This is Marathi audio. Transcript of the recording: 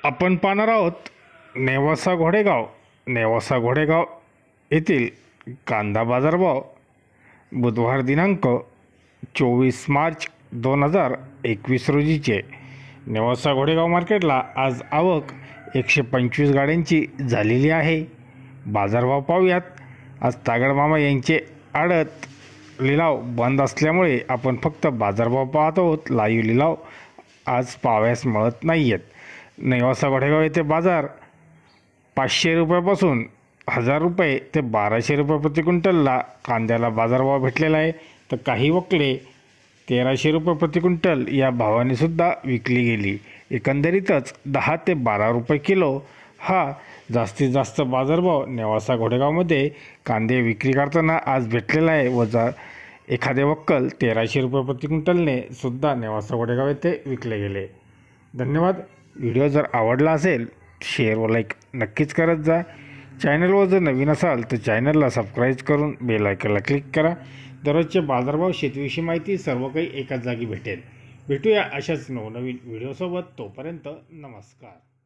आपण पाहणार आहोत नेवासा घोडेगाव येथील कांदा बाजारभाव बुधवार दिनांक 24 मार्च 2021 रोजीचे। नेवासा घोडेगाव मार्केटला आज आवक 125 गाड्यांची झालेली आहे। बाजारभाव पाहूयात। आज तागड मामा यांचे आडत लिलाव बंद असल्यामुळे आपण फक्त बाजारभाव पाहत आहोत। लाईव्ह लिलाव आज पाहावयास मिळत नाही आहेत। नेवासा घोडेगाव येथे बाजार 500 रुपयापासून 1000 रुपये ते 1200 रुपये प्रति क्विंटलला कांद्याला बाजारभाव भेटलेला आहे, तर काही वकले 1300 रुपये प्रति क्विंटल या भावाने सुद्धा विकली गेली। एकंदरीतच 10 ते 12 रुपये किलो हा जास्तीत जास्त बाजारभाव नेवासा घोडेगावमध्ये कांदे विक्री करताना आज भेटलेला आहे। व एखादे वक्कल 1300 रुपये प्रति क्विंटलने सुद्धा नेवासा घोडेगाव येथे विकले गेले। धन्यवाद। व्हिडिओ जर आवडला असेल शेअर व लाईक नक्कीच करत जा। चॅनलवर जर नवीन असाल तर चॅनलला सबस्क्राईब करून बेल आयकॉनला क्लिक करा। दररोजचे बाजारभाव शेतीविषयी माहिती सर्व काही एकाच जागी भेटेल। भेटूया अशाच नवनवीन व्हिडिओसोबत। तोपर्यंत नमस्कार।